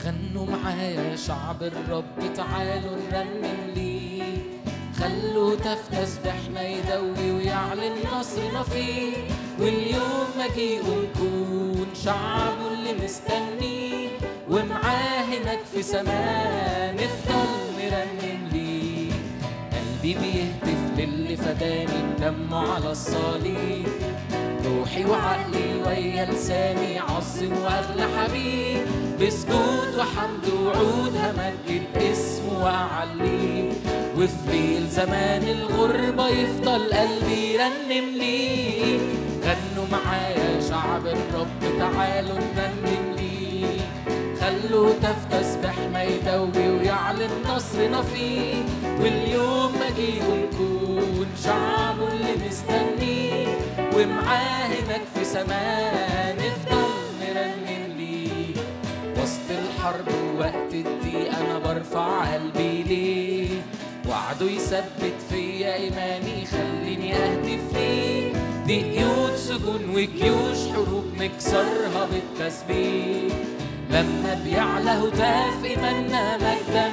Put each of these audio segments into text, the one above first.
غنوا معايا شعب الرب، تعالوا نرنم ليه. خلوا تف تسبحنا يدوي ويعلن نصرنا فيه، واليوم مجيئه نكون شعبه اللي مستنيه، ومعاه هناك في سماه نفضل نرنم ليه. قلبي بيهتف للي فداني بدمه على الصليب، روحي وعقلي ويا لساني عظم واغلى حبيب، بسجود وحمد وعود همجد اسمه واعليه، وفي ليل زمان الغربة يفضل قلبي يرنم ليه. غنوا معايا شعب الرب، تعالوا نرنم ليه. خلوا تف تسبحنا يدوي ويعلن نصرنا فيه، واليوم مجيئه نكون شعبه اللي مستنيه، ومعاه هناك في سماه نفضل نرنم ليه. وسط الحرب ووقت الضيق انا برفع قلبي ليه، وعده يثبت فيا ايماني يخليني اهتف ليه. دي قيود سجون وجيوش حروب نكسرها بالتسبيح، لما بيعلى هتاف ايماننا مجدا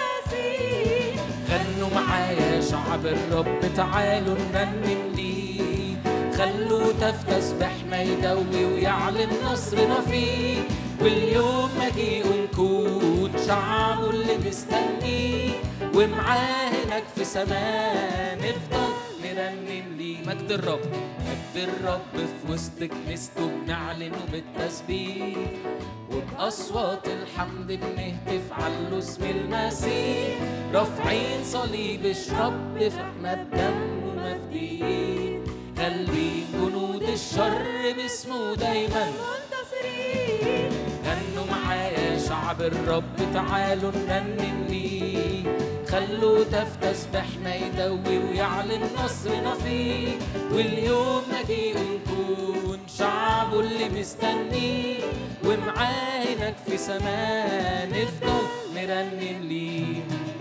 للمسيح. غنوا معايا شعب الرب، تعالوا نرنم ليه. خلوا تف تسبحنا يدوي ويعلن نصرنا فيه، واليوم مجيئه نكون شعبه اللي مستنيه، ومعاه هناك في سماه نفضل نرنم ليه. مجد الرب، مجد الرب في وسط كنيسته بنعلنه بالتسبيح، وبأصوات الحمد بنهتف على اسم المسيح. رافعين صليب الرب فاحنا بدمه مفديين، غالبين جنود الشر باسمه دايما منتصرين. غنوا معايا شعب الرب، تعالوا نرنم ليه. خلوا تف تسبحنا يدوي ويعلن نصرنا فيه، واليوم مجيئه نكون شعبه اللي مستنيه، ومعاه هناك في سماه نفضل نرنم ليه.